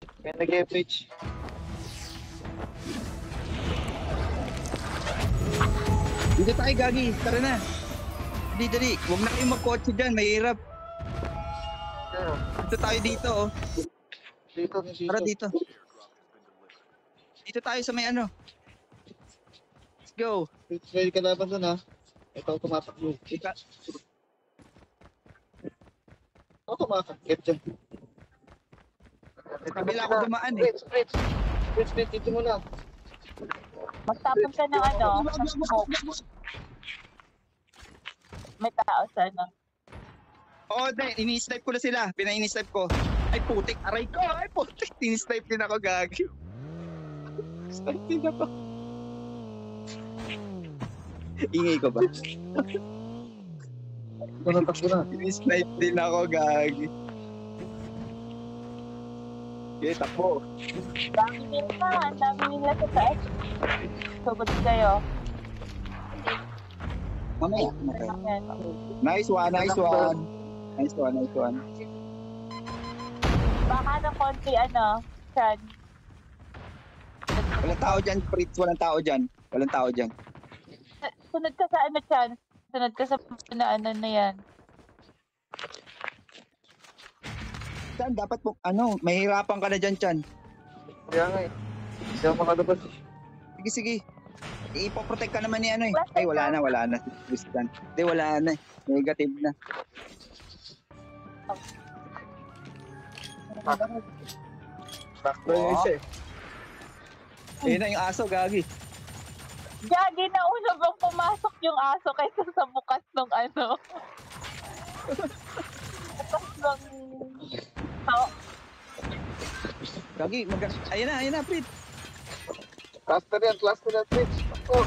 Kaya nag-FH. Dito tayo, Gagi. Tara na. Dali. Huwag na kayong magkotse dyan. Mahirap. Dito tayo dito, oh. Dito. Tara dito. Dito tayo sa may ano. Let's go. Ready ka laban dun, ha? Ito, tumatakbo. Ako tumakakit dyan. Kabila ako dumaan, eh. Fritz, dito muna. Magtapon ka ng ano, ng smoke. May tao sa ano. Oo, ini-snipe ko na sila. Pina-ini-snipe ko. Ay, putik. Aray ko. Ay, putik. Ini-snipe din ako, Gagi. Snipe din ako. Ingay ko ba? Takbo na. Ini-snipe din ako, Gagi. Okay, takbo. Dami nila sa taas. Sugod kayo. Mamaya. Ayan. Nice one. Baka ng konti ano, Chan. Walang tao dyan, Fritz. Walang tao dyan. Sunod ka sa ano, Chan. Sunod ka sa ano na yan. Chan, dapat po, mahirapan ka na dyan, Chan. Kaya nga eh. Hindi ako makalabas. Sige. Ipoprotect ka naman ni ano eh. Ay, wala na. Christian. Hindi, wala na. Negative na. Sakto yung isa eh. Ayun na yung aso, Gagi. Gagi, nauna bang pumasok yung aso kaysa sa bukas ng ano? Bukas ng... Oh, Gagi, ayun na, Fritz. Cluster yan, Fritz. Oh.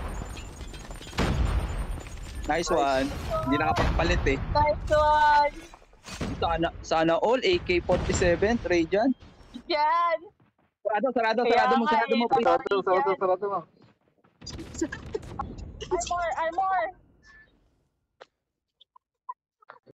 Nice one. Hindi nakapagpalit eh. nice one! Sana all, AK-47, Trajan. Yan! Sarado mo, Fritz. Sarado mo. Armor!